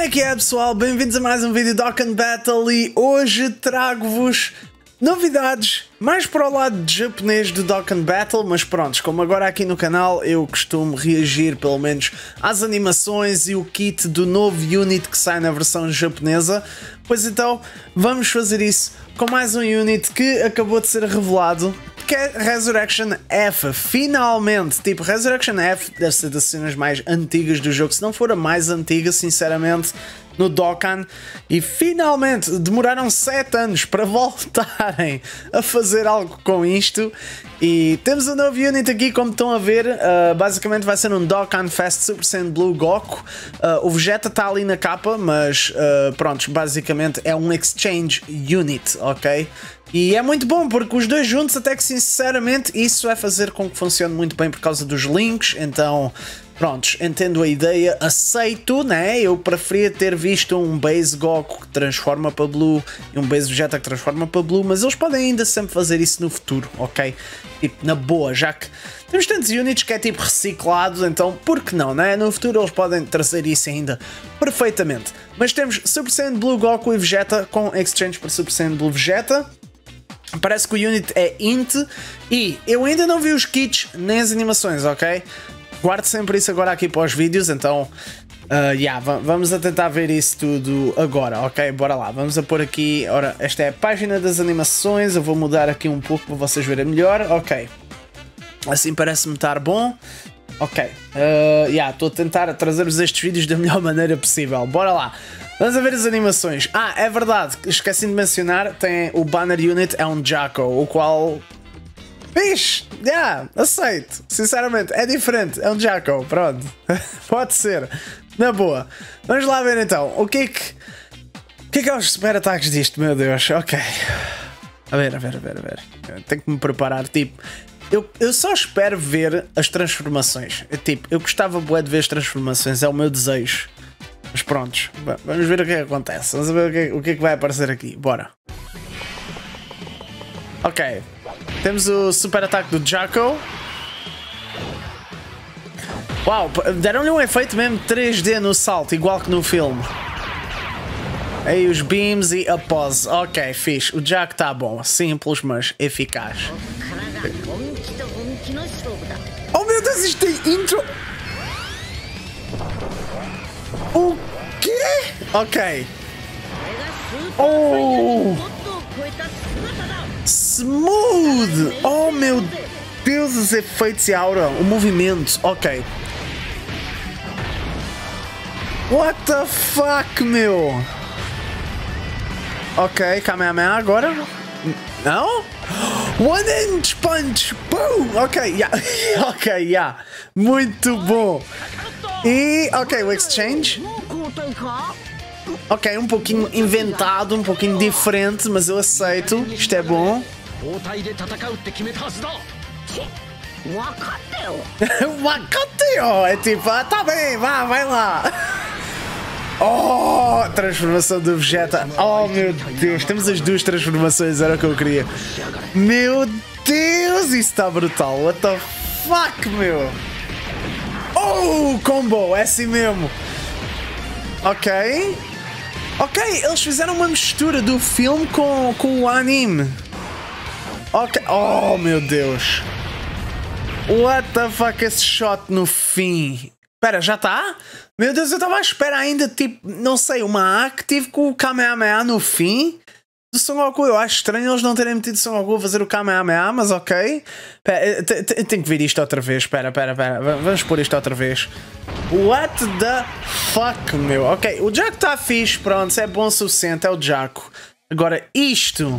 é que é, pessoal? Bem-vindos a mais um vídeo de Dokkan Battle e hoje trago-vos novidades mais para o lado de japonês do Dokkan Battle, mas prontos, como agora aqui no canal eu costumo reagir pelo menos às animações e o kit do novo unit que sai na versão japonesa, pois então vamos fazer isso com mais um unit que acabou de ser revelado, que é Resurrection F. Finalmente, tipo, Resurrection F deve ser das cenas mais antigas do jogo, se não for a mais antiga, sinceramente, no Dokkan, e finalmente demoraram 7 anos para voltarem a fazer algo com isto. E temos um novo unit aqui, como estão a ver. Basicamente vai ser um Dokkan Fest Super Saiyan Blue Goku. O Vegeta está ali na capa, mas pronto, basicamente é um Exchange Unit, ok? E é muito bom porque os dois juntos, até que sinceramente isso vai fazer com que funcione muito bem por causa dos links. Então prontos, entendo a ideia, aceito, né? Eu preferia ter visto um Base Goku que transforma para Blue e um Base Vegeta que transforma para Blue, mas eles podem ainda sempre fazer isso no futuro, ok? Tipo, na boa, já que temos tantos units que é tipo reciclado, então por que não, né? No futuro eles podem trazer isso ainda perfeitamente. Mas temos Super Saiyan Blue Goku e Vegeta com Exchange para Super Saiyan Blue Vegeta. Parece que o unit é int e eu ainda não vi os kits nem as animações, ok? Guardo sempre isso agora aqui para os vídeos, então vamos a tentar ver isso tudo agora, ok? Bora lá, vamos a pôr aqui, ora, esta é a página das animações, eu vou mudar aqui um pouco para vocês verem melhor, ok. Assim parece-me estar bom, ok. Estou a tentar trazer-vos estes vídeos da melhor maneira possível, bora lá. Vamos a ver as animações. É verdade, esqueci de mencionar, tem o Banner Unit, é um Jaco, o qual... Fixe, aceito, sinceramente, é diferente, é um Jaco, pronto, pode ser, na boa. Vamos lá ver então, o que é os super ataques disto, meu Deus, ok. A ver, tenho que me preparar, tipo, eu só espero ver as transformações, eu gostava bué de ver as transformações, é o meu desejo. Mas prontos, vamos ver o que é que acontece, vamos ver o que é que vai aparecer aqui, bora. Ok. Temos o super ataque do Jaco. Uau, deram-lhe um efeito mesmo 3D no salto, igual que no filme. Aí os beams e a pose. Ok, fixe. O Jaco está bom. Simples, mas eficaz. Oh meu Deus, isto tem intro. O quê? Ok. Oh! Smooth! Oh meu Deus, os efeitos e a aura, o movimento, ok. What the fuck, meu? Ok, Kamehameha agora. Não? One Inch Punch! Boom! Ok, muito bom. E, ok, o Exchange. Ok, um pouquinho inventado, um pouquinho diferente, mas eu aceito, isto é bom. Wakateo! É tipo, tá bem, vai lá. Oh, transformação do Vegeta. Oh meu Deus, temos as duas transformações, era o que eu queria. Meu Deus, isso está brutal. What the fuck, meu? Oh, combo, é assim mesmo. Ok. Ok, eles fizeram uma mistura do filme com o anime. Ok, oh meu Deus. What the fuck, esse shot no fim. Espera, já está? Meu Deus, eu estava à espera ainda, tipo, não sei, uma Active com o Kamehameha no fim do Son Goku. Eu acho estranho eles não terem metido Son Goku a fazer o Kamehameha, mas ok. Pera, tenho que ver isto outra vez, espera. Vamos pôr isto outra vez. What the fuck, meu? Ok, o Jaco está fixe, pronto, é bom o suficiente, é o Jaco. Agora isto...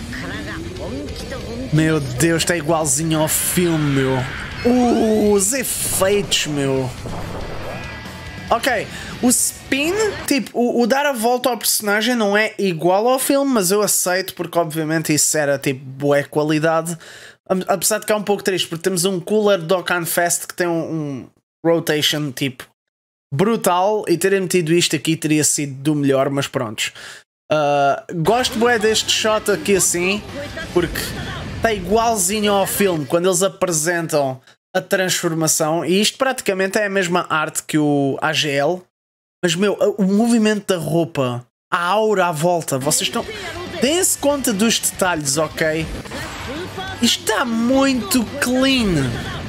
Meu Deus, está igualzinho ao filme, meu. Os efeitos, meu. Ok, o spin, tipo, o dar a volta ao personagem não é igual ao filme, mas eu aceito porque obviamente isso era tipo boa qualidade. Apesar de que é um pouco triste porque temos um cooler Dokkan Fest que tem um rotation tipo brutal e terem metido isto aqui teria sido do melhor, mas prontos. Gosto bué deste shot aqui assim porque está igualzinho ao filme quando eles apresentam a transformação, e isto praticamente é a mesma arte que o AGL, Mas, meu, o movimento da roupa, a aura à volta, vocês estão... Deem-se conta dos detalhes, ok? Isto está muito clean.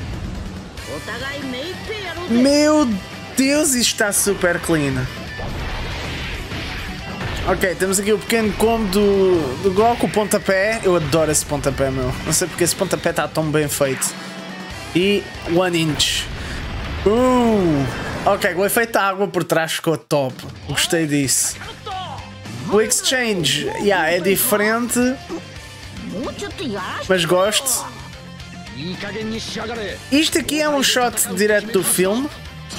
Meu Deus, isto está super clean. Ok, temos aqui o pequeno combo do Goku, o pontapé. Eu adoro esse pontapé, meu. Não sei porque esse pontapé está tão bem feito. E 1 inch. Ok, o efeito da água por trás ficou top. Gostei disso. O exchange, é diferente. Mas gosto. Isto aqui é um shot direto do filme.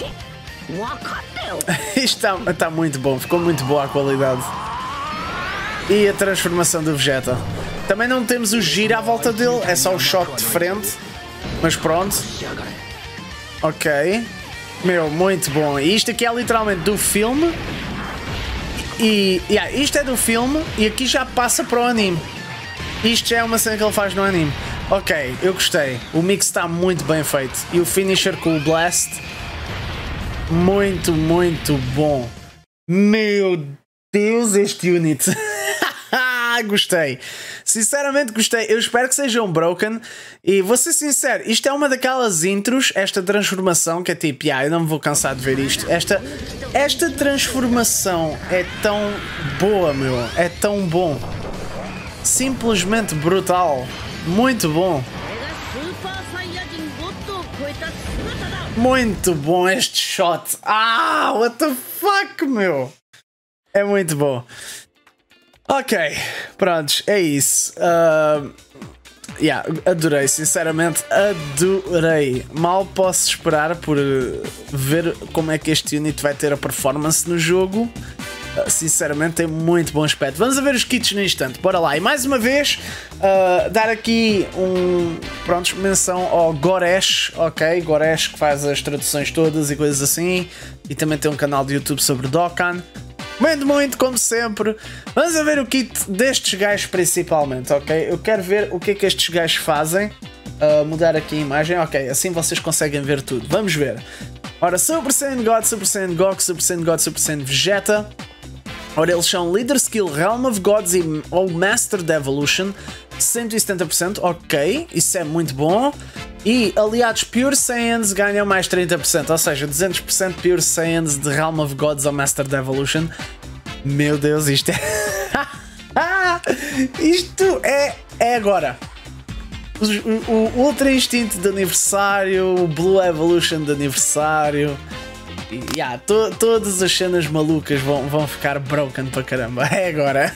Isto está muito bom, ficou muito boa a qualidade. E a transformação do Vegeta. Também não temos o giro à volta dele, é só o shot de frente. Mas pronto. Ok. Meu, muito bom. E isto aqui é literalmente do filme. E isto é do filme e aqui já passa para o anime. Isto já é uma cena que ele faz no anime. Ok, eu gostei. O mix está muito bem feito. E o finisher com o Blast. Muito, muito bom. Meu Deus, este unit. Gostei. Sinceramente gostei. Eu espero que sejam broken. E vou ser sincero, isto é uma daquelas intros, esta transformação, que é tipo, eu não me vou cansar de ver isto. Esta transformação é tão boa, meu. É tão bom. Simplesmente brutal. Muito bom. Muito bom este shot. What the fuck, meu. É muito bom. Ok, prontos, é isso. Adorei, sinceramente adorei. Mal posso esperar por ver como é que este unit vai ter a performance no jogo. Sinceramente tem muito bom aspecto. Vamos a ver os kits no instante, bora lá. E mais uma vez, dar aqui menção ao Goresh, ok? Goresh que faz as traduções todas e coisas assim. E também tem um canal de YouTube sobre Dokkan. Recomendo muito, como sempre. Vamos a ver o kit destes gajos principalmente, ok? Eu quero ver o que é que estes gajos fazem. Mudar aqui a imagem, ok, assim vocês conseguem ver tudo. Vamos ver. Ora, Super Saiyan God, Super Saiyan Goku, Super Saiyan God, Super Saiyan Vegeta. Ora, eles são Leader Skill, Realm of Gods ou Master Evolution. 170%, ok, isso é muito bom. E aliados Pure Saiyans ganham mais 30%, ou seja, 200% Pure Saiyans de Realm of Gods ou Master Evolution. Meu Deus, isto é... isto é agora. O Ultra Instinto de aniversário, o Blue Evolution de aniversário. E, todas as cenas malucas vão ficar broken para caramba. É agora.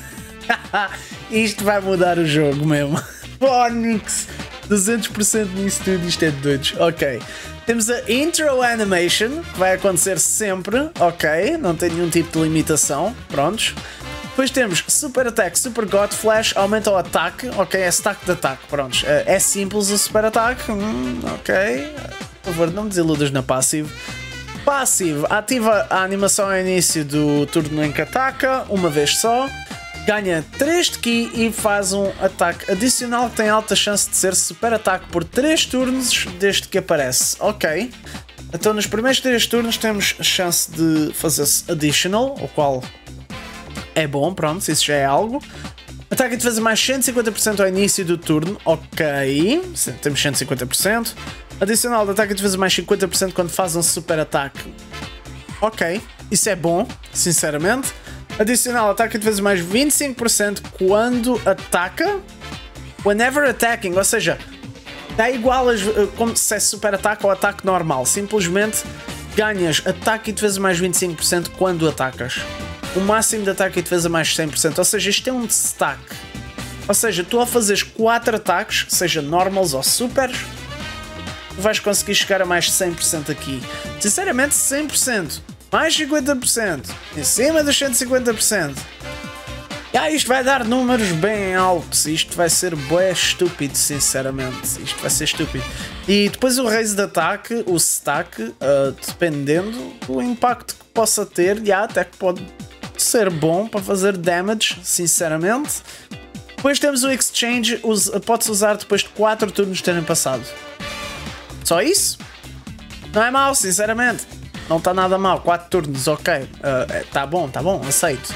Isto vai mudar o jogo mesmo. Phonics, 200% nisso tudo, isto é de doidos. Ok. Temos a Intro Animation, que vai acontecer sempre. Ok, não tem nenhum tipo de limitação. Prontos. Depois temos Super Attack, Super God Flash, aumenta o ataque. Ok, é stack de ataque. Prontos. É simples o Super Attack. Ok. Por favor, não me desiludas na Passive. Passive, ativa a animação ao início do turno em que ataca, uma vez só. Ganha 3 de Ki e faz um ataque adicional que tem alta chance de ser Super Ataque por 3 turnos desde que aparece. Ok. Então nos primeiros 3 turnos temos chance de fazer Additional, o qual é bom, pronto, isso já é algo. Ataque e defesa mais 150% ao início do turno. Ok. Temos 150%. Adicional de ataque e defesa mais 50% quando faz um Super Ataque. Ok. Isso é bom, sinceramente. Adicional, ataque e defesa mais 25% quando ataca. Whenever attacking, ou seja, dá igual como se é super ataque ou ataque normal. Simplesmente ganhas ataque e defesa mais 25% quando atacas. O máximo de ataque e defesa mais 100%. Ou seja, isto é um stack. Ou seja, tu ao fazeres 4 ataques, seja normals ou supers, vais conseguir chegar a mais 100% aqui. Sinceramente, 100%. Mais 50%, em cima dos 150%. Isto vai dar números bem altos. Isto vai ser bué estúpido, sinceramente. Isto vai ser estúpido. E depois o raise de ataque, o stack, dependendo do impacto que possa ter, até que pode ser bom para fazer damage, sinceramente. Depois temos o exchange, pode-se usar depois de 4 turnos terem passado. Só isso? Não é mau, sinceramente. Não está nada mal, 4 turnos, ok. Tá bom, aceito.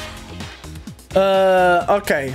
Ok.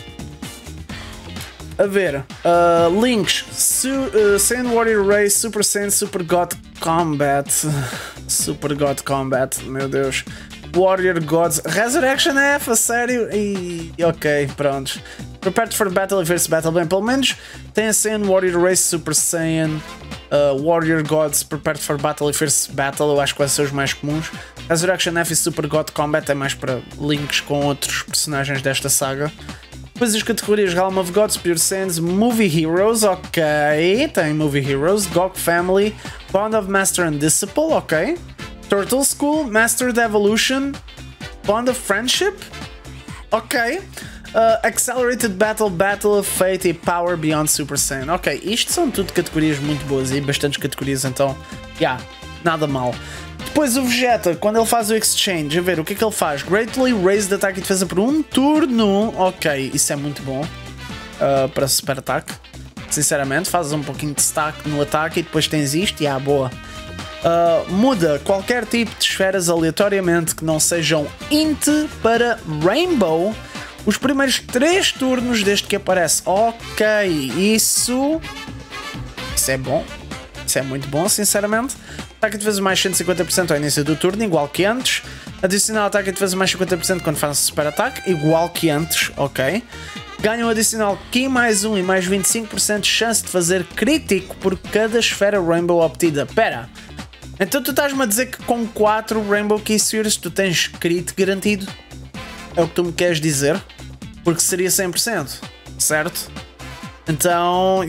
A ver, links, Saiyan Warrior Race, Super Saiyan, Super God Combat, Super God Combat, meu Deus, Warrior Gods, Resurrection F, a sério? E ok, pronto. Prepared for Battle e First Battle, bem, pelo menos tem a Saiyan Warrior Race, Super Saiyan, Warrior Gods, Prepared for Battle e First Battle, eu acho que vai ser os mais comuns. Resurrection F e Super God Combat é mais para links com outros personagens desta saga. Depois as categorias Realm of Gods, Pure Saiyans, Movie Heroes, ok, tem Movie Heroes, Gok Family, Bond of Master and Disciple, ok, Turtle School, Mastered Evolution, Bond of Friendship, ok, Accelerated Battle, Battle of Fate e Power Beyond Super Saiyan, ok, isto são tudo categorias muito boas e bastantes categorias, então, nada mal. Depois o Vegeta, quando ele faz o exchange, a ver o que é que ele faz? Greatly raised ataque e defesa por um turno. Ok, isso é muito bom para super ataque. Sinceramente, fazes um pouquinho de stack no ataque e depois tens isto e boa. Muda qualquer tipo de esferas aleatoriamente que não sejam int para Rainbow os primeiros 3 turnos desde que aparece. Ok, isso é bom. Isso é muito bom, sinceramente. Ataque de defesa mais 150% ao início do turno, igual que antes. Adicional ataque de defesa mais 50% quando faz super ataque, igual que antes, ok. Ganham adicional Ki mais 1 e mais 25% de chance de fazer crítico por cada esfera Rainbow obtida. Pera, então tu estás-me a dizer que com 4 Rainbow Ki Spheres tu tens crit garantido? É o que tu me queres dizer? Porque seria 100%, certo? Então,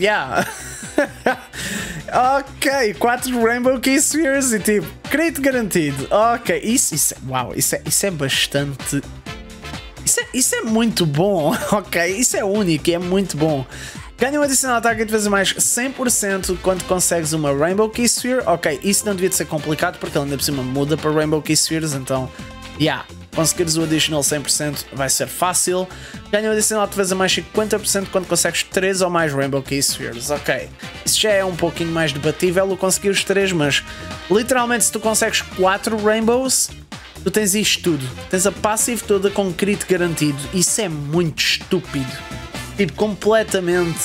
ok, 4 Rainbow Ki Spheres e tipo, crit garantido. Ok, isso é bastante. Isso é muito bom. Ok, isso é único e é muito bom. Ganha um adicional ataque e defesa mais 100% quando consegues uma Rainbow Ki Sphere. Ok, isso não devia de ser complicado porque ele ainda por cima muda para Rainbow Ki Spheres, então, conseguires o additional 100% vai ser fácil. Ganha um adicional de defesa mais 50% quando consegues 3 ou mais Rainbow Ki Spheres. Ok, isso já é um pouquinho mais debatível o conseguir os 3, mas literalmente se tu consegues 4 Rainbows, tu tens isto tudo. Tens a passive toda com crit garantido. Isso é muito estúpido. Tipo, completamente...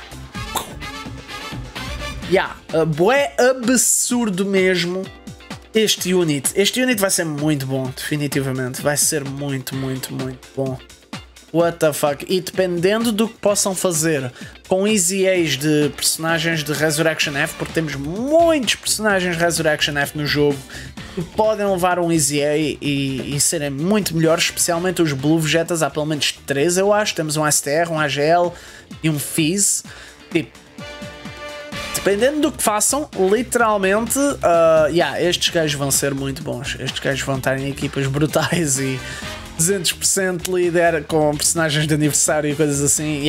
bué absurdo mesmo. Este unit vai ser muito bom, definitivamente. Vai ser muito bom. What the fuck? E dependendo do que possam fazer com Easy Age de personagens de Resurrection F, porque temos muitos personagens de Resurrection F no jogo que podem levar um Easy A e serem muito melhores, especialmente os Blue Vegetas. Há pelo menos 3, eu acho. Temos um STR, um AGL e um Fizz. Tipo, dependendo do que façam, literalmente, estes gajos vão ser muito bons. Estes gajos vão estar em equipas brutais e 200% líder com personagens de aniversário e coisas assim.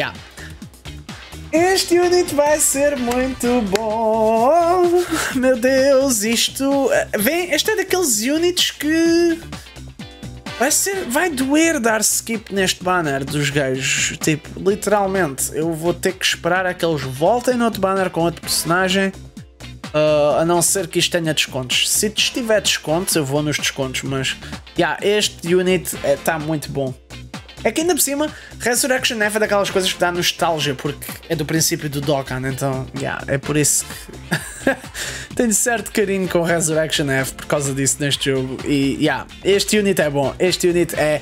Este unit vai ser muito bom. Meu Deus, isto... este é daqueles units que... Vai doer dar skip neste banner dos gajos. Tipo, literalmente, eu vou ter que esperar a que eles voltem no outro banner com outro personagem. A não ser que isto tenha descontos. Se tiver descontos, eu vou nos descontos. Mas, este unit está muito bom. É que ainda por cima, Resurrection F é daquelas coisas que dá nostalgia, porque é do princípio do Dokkan, então, é por isso que tenho certo carinho com Resurrection F por causa disso neste jogo. E, este unit é bom, este unit é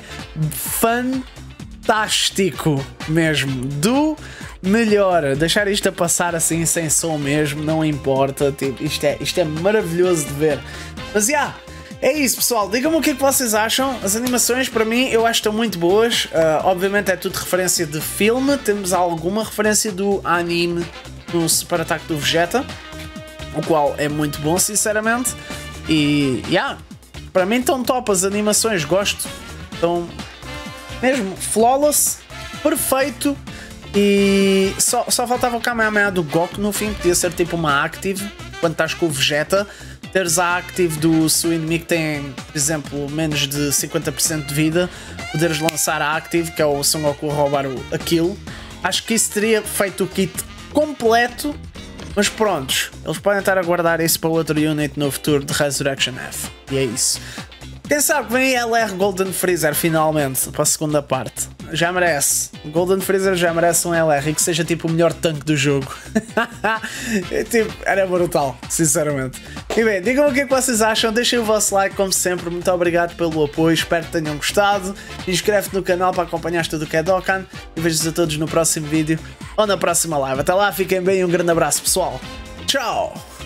fantástico mesmo, do melhor. Deixar isto a passar assim, sem som mesmo, não importa, tipo, isto é maravilhoso de ver. Mas, é isso, pessoal. Digam-me o que é que vocês acham. As animações, para mim, eu acho que estão muito boas. Obviamente é tudo referência de filme. Temos alguma referência do anime no Super Ataque do Vegeta, o qual é muito bom, sinceramente. E, para mim estão top as animações. Gosto. Estão mesmo flawless, perfeito. E só faltava o Kamehameha do Goku no fim. Podia ser tipo uma active quando estás com o Vegeta. Teres a active do seu inimigo que tem, por exemplo, menos de 50% de vida, poderes lançar a active, que é o Son Goku roubar a kill. Acho que isso teria feito o kit completo Mas prontos, eles podem estar a guardar isso para outro unit no futuro de Resurrection F. E é isso. Quem sabe vem LR Golden Freezer finalmente para a segunda parte. Já merece. Golden Freezer já merece um LR e que seja tipo o melhor tanque do jogo. Tipo, era brutal, sinceramente. E bem, digam o que é que vocês acham, deixem o vosso like como sempre, muito obrigado pelo apoio, espero que tenham gostado. Inscreve-te no canal para acompanhar tudo o que é Dokkan e vejo-vos a todos no próximo vídeo ou na próxima live. Até lá, fiquem bem e um grande abraço pessoal. Tchau!